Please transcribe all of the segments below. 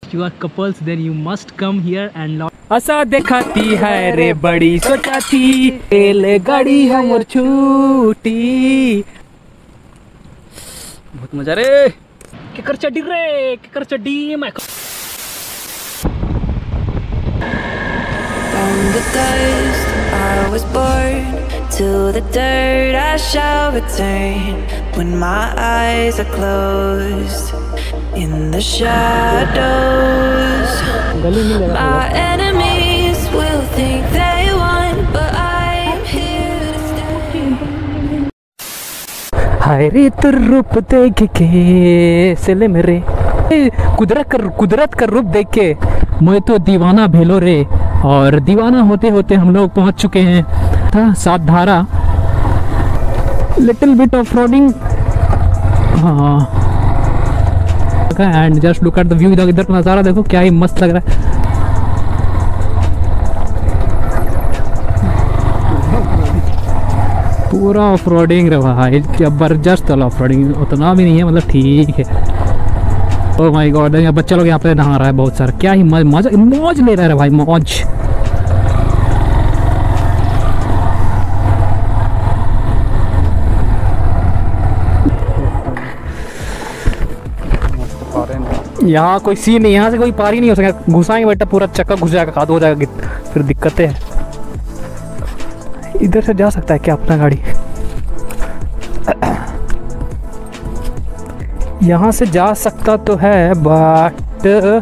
you are couples, then you must come here and आशा दिखाती है रे बड़ी सोचा थी रेलगाड़ी हमर छूटी। बहुत मजा रे। केकर चड्डी रे, केकर चड्डी मैं। From the dust I was born, to the dirt I shall return. When my eyes are closed, in the shadows, my enemies will think they won, but I'm here to stay. हाय रे तो रूप देख के सिले मेरे, कुदरत का रूप देख के मैं तो दीवाना भेलो रे। और दीवाना होते होते हम लोग पहुंच चुके हैं था Saat Dhara. Little bit of roading. हाँ and just look at the view. इधर का नज़ारा देखो क्या ही मस्त लग रहा है। पूरा ऑफ रोडिंग रहा है, जबरदस्त ऑफ रोडिंग। उतना भी नहीं है, मतलब ठीक है। ओह माय गॉड, यहाँ बच्चा लोग यहाँ पे नहा रहा है बहुत सारा। क्या ही मजा मौज ले रहा है भाई, मौज। यहाँ कोई सीन नहीं, यहाँ से कोई पार ही नहीं हो सकेगा। घुसाएंगे बेटा पूरा चक्का घुस जाएगा, कादो हो जाएगा, फिर दिक्कतें हैं। इधर से जा सकता है क्या अपना गाड़ी? यहाँ से जा सकता तो है बट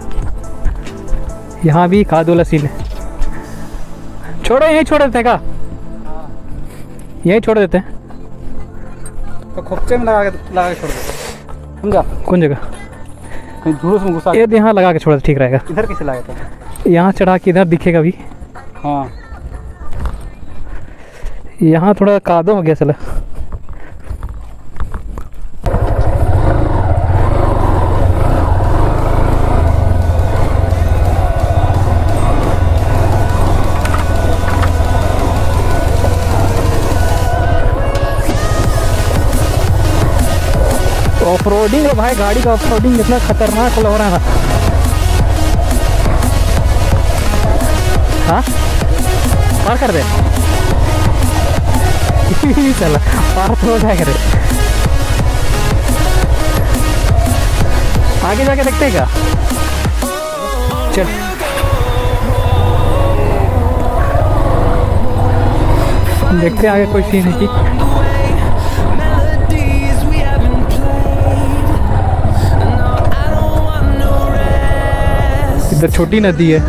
यहाँ भी कादो सीन है। छोड़ो, यही छोड़ देते हैं का? यही छोड़ देते हैं तो खोपचे में लगा के छोड़ देते। समझा? कौन जगह? जुलूस में घुसा ये यहाँ लगा के छोड़ ठीक रहेगा। इधर कैसे लगा था? यहाँ चढ़ा के इधर दिखेगा भी। हाँ यहाँ थोड़ा कादो हो गया चला। ऑफ रोडिंग है भाई, गाड़ी का ऑफ रोडिंग इतना खतरनाक लग रहा है। हाँ पार कर दे चला, पार तो हो जाएगा रे। आगे जाके देखते हैं क्या? चल देखते हैं आगे कोई सीन है कि। इधर छोटी नदी है।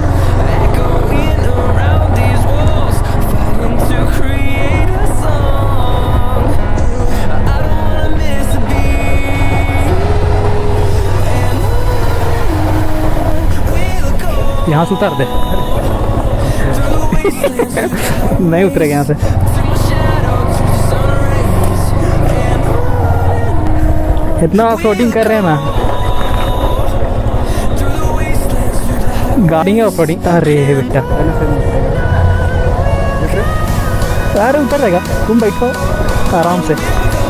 यहाँ से उतार दे नहीं उतरेगा यहाँ से। इतना ऑफरोडिंग कर रहे हैं ना गाड़ी है ऑफरोडिंग। अरे बेटा अरे उतर जाएगा, तुम बैठो आराम से।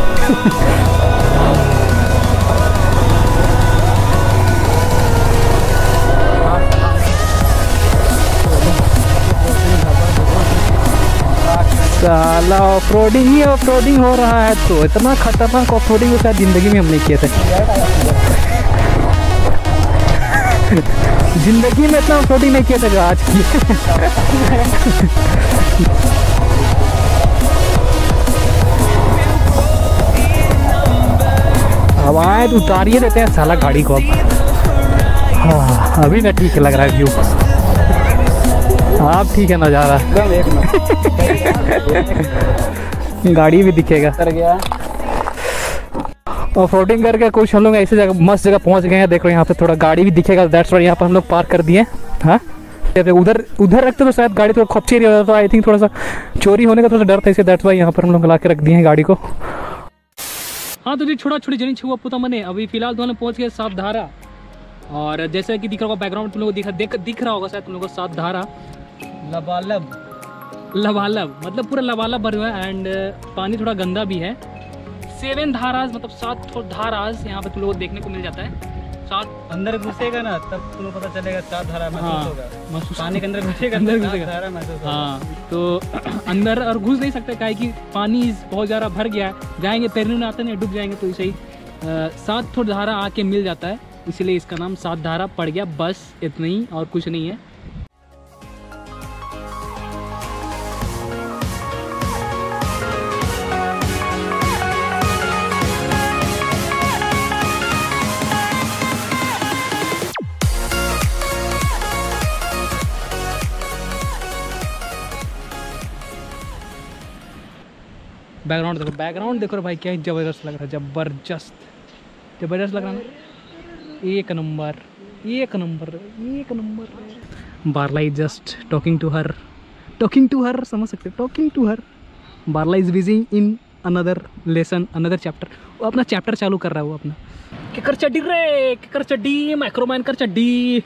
साला ऑफरोडिंग हो रहा है तो इतना खतरनाक ऑफरोडिंग शायद जिंदगी में हम नहीं किए थे। जिंदगी में इतना ऑफरोडिंग नहीं किया था जो आज की। अब आए तो उतारिए देते हैं साला गाड़ी को अब। हाँ अभी ना ठीक लग रहा है व्यू। आप ठीक है नज़ारा। गाड़ी भी दिखेगा। ऑफरोडिंग करके कुछ हम लोग ऐसे जगह मस्त जगह पहुंच गए हैं। देखो यहाँ पे थोड़ा गाड़ी भी दिखेगा। दैट्स व्हाई यहाँ पर हम लोग पार्क कर दिए। हाँ उधर रखते तो शायद गाड़ी थोड़ा खपची रही होता। आई थिंक थोड़ा सा चोरी होने का थोड़ा डर था, इसे दैट्स व्हाई यहाँ पर हम लोग ला के रख दिए हैं गाड़ी को। हाँ तो जी छोटा छोटी जनी छुआ पुता मने अभी फिलहाल तो पहुँच गए सात धारा। और जैसे कि दिख रहा होगा बैकग्राउंड तुम लोग दिख रहा होगा शायद तुम लोग को सात धारा। लबालब मतलब पूरा लबालब भर हुआ है। एंड पानी थोड़ा गंदा भी है। 7 धाराज मतलब 7 धाराज यहाँ पे तुम लोगों को देखने को मिल जाता है। सात अंदर घुसेगा ना तब तुम्हें पता चलेगा चार धारा महसूस हाँ, होगा। महसूस पानी के अंदर घुसेगा अंदर चार घुसेगा। धारा महसूस होगा। हाँ तो अंदर और घुस नहीं सकते काहे कि पानी बहुत ज़्यादा भर गया है, जाएंगे तैरने में आते नहीं, डूब जाएंगे। तो ऐसे ही 7 थोड़ा धारा आके मिल जाता है, इसलिए इसका नाम 7 धारा पड़ गया, बस इतना ही और कुछ नहीं है। बैकग्राउंड देखो भाई, क्या ज़बरदस्त लग रहा है, ज़बरदस्त लग रहा है, एक नंबर। Barla is just talking to her, समझ सकते हो, talking to her. Barla is busy in another lesson, another chapter, वो अपना चैप्टर चालू कर रहा है वो अपना। केकर चड्डी माइक्रोमैन कर चड्डी।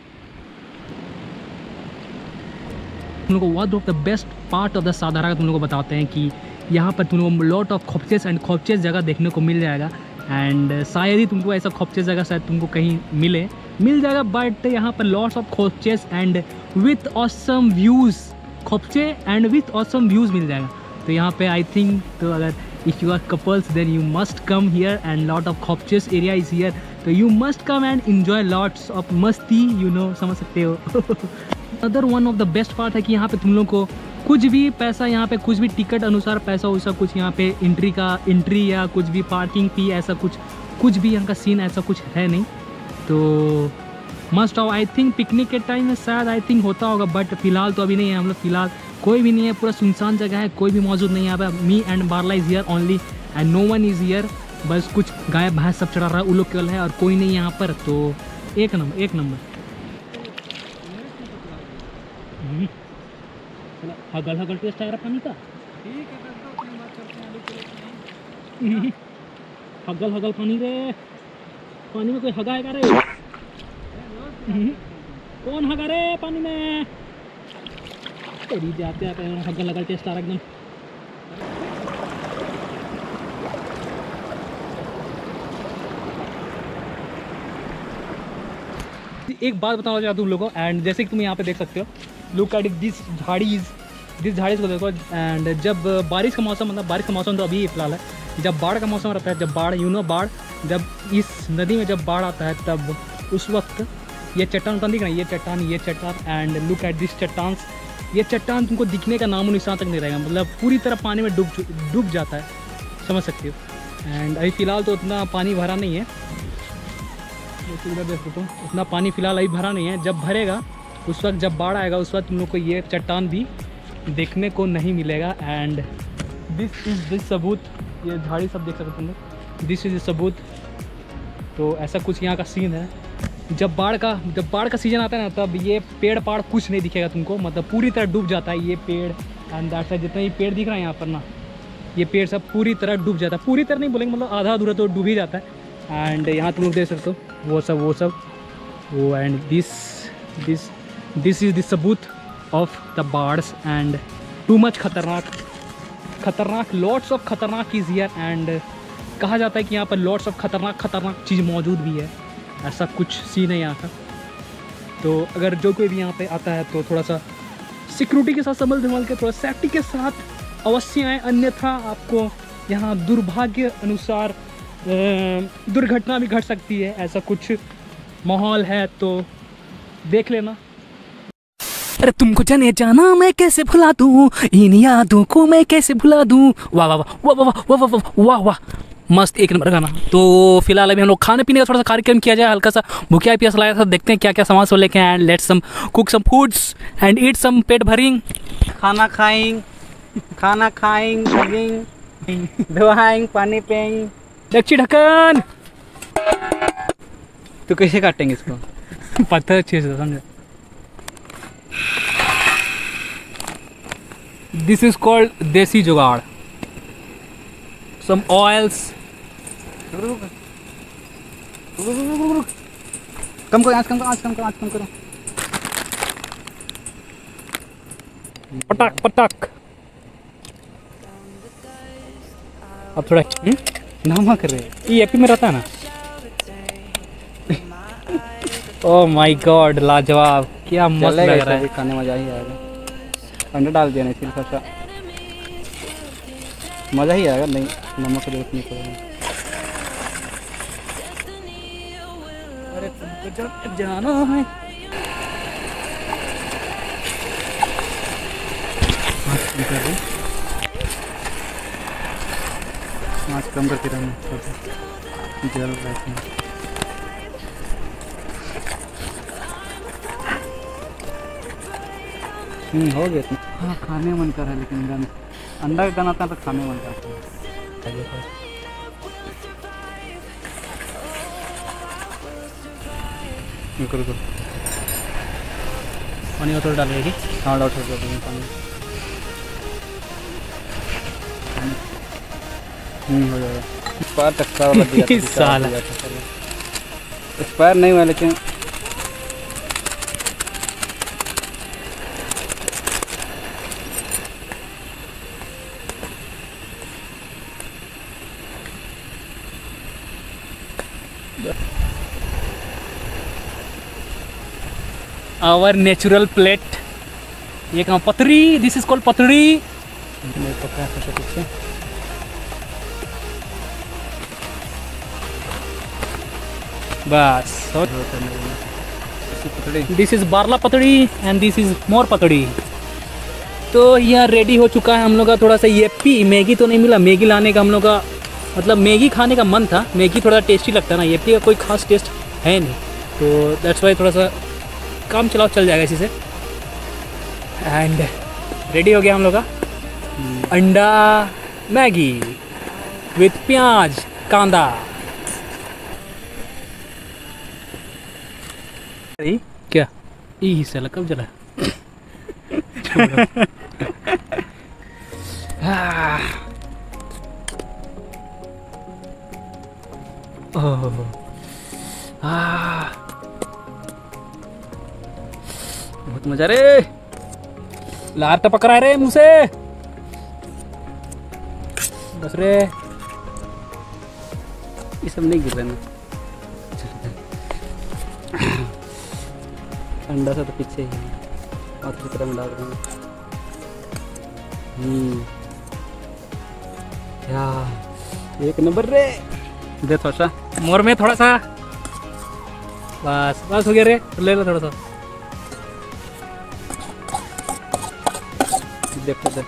तुम लोग को one of the best part of the Sadhara का तुम लोग को बताते हैं कि यहाँ पर तुम लोग को लॉट ऑफ खोपचेस जगह देखने को मिल जाएगा। एंड शायद ही तुमको ऐसा खोपचेस जगह शायद तुमको कहीं मिल जाएगा, बट यहाँ पर लॉट्स ऑफ खोपचेस एंड विथ ऑसम व्यूज़, खोपचे एंड विथ ऑसम व्यूज़ मिल जाएगा। तो यहाँ पे आई थिंक, तो अगर if you are couples then you must come here, and lot of खोपचेस एरिया इज़ हियर, तो you must come and enjoy lots of मस्ती, समझ सकते हो। Other one of the best part है कि यहाँ पे तुम लोग को कुछ भी पैसा, यहाँ पे कुछ भी टिकट अनुसार पैसा वैसा कुछ यहाँ पे एंट्री या कुछ भी पार्किंग फी ऐसा कुछ भी यहाँ का सीन ऐसा कुछ है नहीं। तो must of I think picnic के टाइम में शायद आई थिंक होता होगा, बट फिलहाल तो अभी नहीं है। हम लोग फिलहाल कोई भी नहीं है, पूरा सुनसान जगह है, कोई भी मौजूद नहीं है यहाँ पे। Me and Barla is here only and no one is here. बस कुछ गाय भैंस सब चढ़ा रहा है, वो लोग केवल है और कोई नहीं यहाँ पर। तो एक नंबर हगल टेस्ट आ रहा पानी का। हगल पानी रे, पानी में कोई हगा है रे? कौन हगा रे पानी में? तेरी जाते हगल टेस्ट आ रहा एकदम। एक बात बताना चाहता हूँ तुम लोगों को, एंड जैसे कि तुम यहाँ पे देख सकते हो, लुक एट दिस झाड़ीज को देखो। एंड जब बारिश का मौसम, मतलब बारिश का मौसम तो अभी फिलहाल है, जब बाढ़ का मौसम रहता है, जब बाढ़ जब इस नदी में जब बाढ़ आता है, तब उस वक्त ये चट्टान दिख रहा है, ये चट्टान एंड लुक एट दिस चट्टान। ये चट्टान तुमको दिखने का नामो निशान तक नहीं रहेगा, मतलब पूरी तरह पानी में डूब जाता है, समझ सकते हो। एंड अभी फ़िलहाल तो उतना पानी भरा नहीं है, इधर देख सकते हो, उतना पानी फ़िलहाल अभी भरा नहीं है। जब भरेगा उस वक्त, जब बाढ़ आएगा उस वक्त तुम लोग को ये चट्टान भी देखने को नहीं मिलेगा। एंड दिस सबूत, ये झाड़ी सब देख सकते हो तुम लोग, दिस इज सबूत। तो ऐसा कुछ यहाँ का सीन है। जब बाढ़ का सीज़न आता है ना, तब ये पेड़ पाड़ कुछ नहीं दिखेगा तुमको, मतलब पूरी तरह डूब जाता है ये पेड़। एंड दैट्स जितना ये पेड़ दिख रहा है यहाँ पर ना, ये पेड़ सब पूरी तरह डूब जाता है, पूरी तरह नहीं बोलेंगे, मतलब आधा अधूरा तो डूब ही जाता है। एंड यहाँ तुम लोग देख सकते हो वो सब एंड दिस इज द सबूत of the birds and too much खतरनाक लॉट्स ऑफ खतरनाक इज हियर। एंड कहा जाता है कि यहाँ पर लॉट्स ऑफ खतरनाक चीज़ मौजूद भी है, ऐसा कुछ सीन है यहाँ का। तो अगर जो कोई भी यहाँ पे आता है तो थोड़ा सा सिक्योरिटी के साथ संभल के, थोड़ा सेफ्टी के साथ अवश्य आए, अन्यथा आपको यहाँ दुर्भाग्य अनुसार दुर्घटना भी घट सकती है, ऐसा कुछ माहौल है, तो देख लेना। अरे तुमको जाने जाना मैं कैसे भुला दूं, इन यादों को मैं कैसे भुला दूं। वाह वाह वाह वाह वाह वाह वाह वाह वाह, मस्त एक नंबर गाना। तो फिलहाल अभी हम लोग खाने पीने का थोड़ा सा कार्यक्रम किया जाए, हल्का सा भूखिया प्यास लगा था, देखते हैं क्या क्या सामान सब लेके आए। And let's some cook some foods and eat some पेट भरिंग। खाना खाएंगे धोआएंगे, पानी पिएंगे। दक्षी ढक्कन तो कैसे काटेंगे इसको? पत्थर अच्छे से समझे। दिस इज कॉल्ड देसी जुगाड़। सम ऑयल्स। कम करो, आँच कम करो। पटक। अब थोड़ा नमक रे, ये एपी में रहता है ना। ओह माय गॉड, लाजवाब, क्या मस्त चलेगा लग इसे रहा भी है। खाने मज़ा ही आएगा। अंडा डाल दिया नहीं सिर्फ ऐसा, मज़ा ही आएगा। नहीं नमक की जरूरत नहीं पड़ेगी। अरे तुमको जाना है। आँच कम करके रहना, जल रहा है। हो गया इतना। हाँ खाने मन कर रहा है, लेकिन गन अंडा का गन आता है तो खाने मन करता है। रुको पानी और थोड़ा डालेगी। हाँ डॉक्टर कर देंगे पानी। हो जाएगा। एक्सपायर टक्का वाला दिया था, साला। एक्सपायर नहीं हुआ लेकिन आवर नेचुरल प्लेट, ये कहाँ पतरी, दिस इज कॉल्ड पतरी। नहीं पता है कुछ से। बस, पतड़ी दिस इज बारला पतड़ी एंड दिस इज मोर पतड़ी। तो यह रेडी हो चुका है हम लोग का थोड़ा सा येप्पी। मैगी तो नहीं मिला, मैगी लाने का हम लोग का मतलब मैगी खाने का मन था। मैगी थोड़ा टेस्टी लगता है ना, येप्पी का कोई खास टेस्ट है नहीं, तो दैट्स वाई थोड़ा सा काम चलाओ चल जाएगा इसी से। एंड रेडी हो गया हम लोग का अंडा मैगी विथ प्याज कांदा। क्या ये हिस्सा लगा कब जला? बहुत मजा रे, लार टपक रहा है रे मुंह से। बस रे, ये सब नहीं गिर रहा ना। अंडा सा तो पीछे ही है, हाथ की तरह में डाल रहे हैं। यार एक नंबर रे। दे थोड़ा सा मोर में थोड़ा सा, बस बस हो गया रे, ले लो थोड़ा सा। देखो दे,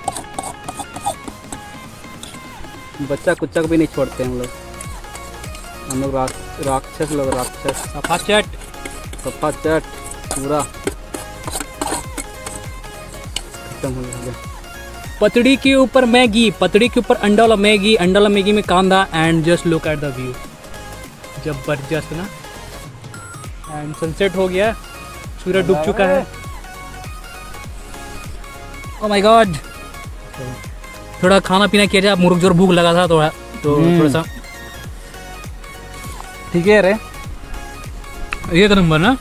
बच्चा कुच्चा को भी नहीं छोड़ते हम लोग। हम लोग राक्षस लोग, राक्षस। सफा चट, सफा चट पूरा खत्म हो गया। पतड़ी के ऊपर मैगी, पतड़ी के ऊपर अंडा वाला मैगी, अंडा वाला मैगी में कांदा। And just look at the view, जबरदस्त ना। एंड सनसेट हो गया, सूरज डूब चुका है। ओह माय गॉड, थोड़ा खाना पीना किया जाए, मुर्ग जोर भूख लगा था थोड़ा, तो थोड़ा सा ठीक है रे। एक नंबर ना।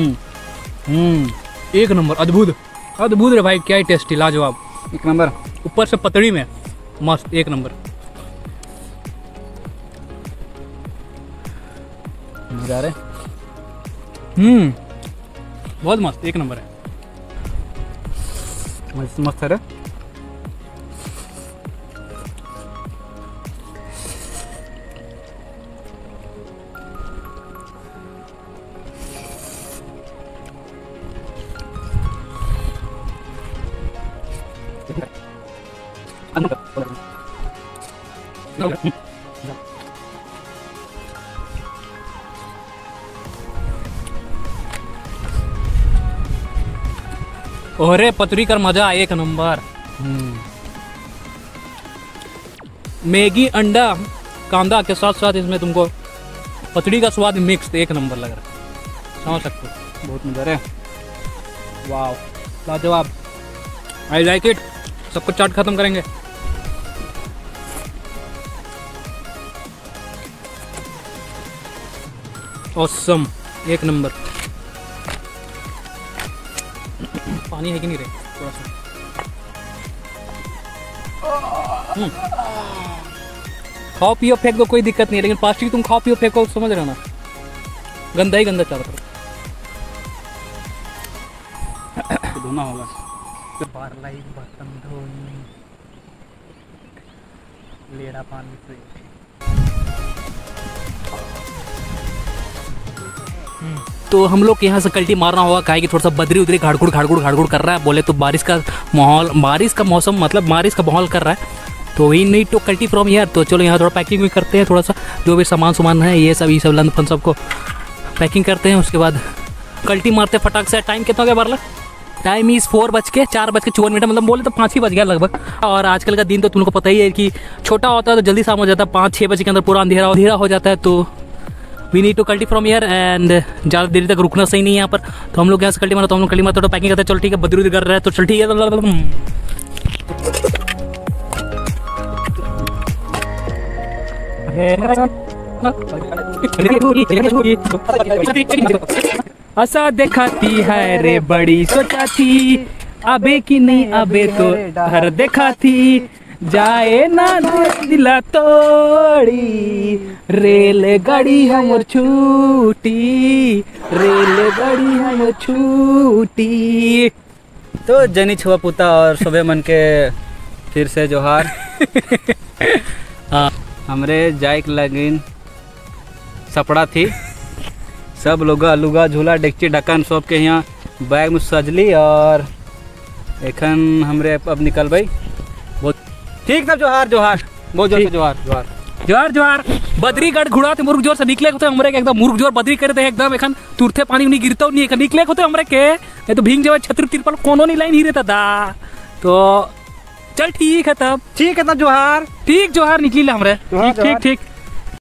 एक नंबर, अद्भुत अद्भुत रे भाई, क्या ही टेस्टी, लाजवाब, एक नंबर। ऊपर से पतड़ी में मस्त, एक नंबर। मजा आ रहा है। बहुत मस्त, एक नंबर है। मस्त मस्त है रे। ओहरे पतरी कर मजा, एक नंबर। मैगी अंडा कांदा के साथ साथ इसमें तुमको पतड़ी का स्वाद मिक्स, एक नंबर लग रहा है, समझ सकते हो। बहुत मजा आ रहा है। वाह, लाजवाब, आई लाइक इट। सब कुछ चाट खत्म करेंगे। ऑसम, एक नंबर। पानी है कि नहीं रे, थोड़ा सा। खाओ पियो फेंक दो, कोई दिक्कत नहीं है, लेकिन प्लास्टिक तुम खाओ पियो फेंको, समझ रहे हो ना, गंदा ही गंदा चारों तरफ। तो धोना होगा। बर्तन धोनी, लेड़ा पानी से। तो हम लोग यहाँ से कल्टी मारना होगा, काहे कि थोड़ा सा बदरी उदरी घाड़गुड़ कर रहा है। बोले तो बारिश का मौसम मतलब बारिश का माहौल कर रहा है, तो वी नीड टू कल्टी फ्रॉम हियर। तो चलो यहाँ थोड़ा पैकिंग भी करते हैं, थोड़ा सा जो भी सामान है ये सब लंद फन सबको पैकिंग करते हैं, उसके बाद कल्टी मारते हैं फटाक से। टाइम कितना हो गया बारला? टाइम इज़ 4:54, मतलब बोले तो 5 ही बज गया लगभग। और आजकल का दिन तो तुमको पता ही है कि छोटा होता है तो जल्दी शाम हो जाता है, 5-6 बजे के अंदर पूरा अंधेरा हो जाता है। तो वी नीड टू कल्टी फ्रॉम हियर एंड ज़्यादा देर तक रुकना सही नहीं है यहाँ पर। तो हम लोग यहाँ से कल्टी मारा, तो हम लोग कल्टी मारते तो पैकिंग करते हैं। चलो ठीक है, बदरी उदरी कर रहे हैं तो चल ठीक है। ऐसा दिखाती है रे बड़ी सोचा थी, अबे की नहीं अबे तो हर देखा थी, जाए ना दिला तोड़ी, रेलगाड़ी हमर छूटी, रेलगाड़ी हमर छूटी। तो जनी छुआ पुता और सुबह मन के फिर से जोहार। हमरे जाइक लगिन सपड़ा थी, सब लोग लुगा झूला डेगची ढक्कन सब के यहाँ बैग में सजली, और एखन हमरे अब निकल भाई। बहुत ठीक था। जोहार जोहार, बहुत जोर से जोहार जोहार जोहार जोहार। बद्रीगढ़ घुड़ा थे मुर्ग जोर से निकले होते हमरे के एकदम मुर्ग जोर बद्री करे थे एकदम। एखन तुरते पानी नहीं गिरता नहीं, एखन निकले होते हमरे के, नहीं तो भींग जावे छत्र तिरपाल कोनो नहीं लाइन ही रहता था। तो चल ठीक है तब, ठीक है तब जोहार, ठीक जोहार निकली हमरे, ठीक ठीक ठीक।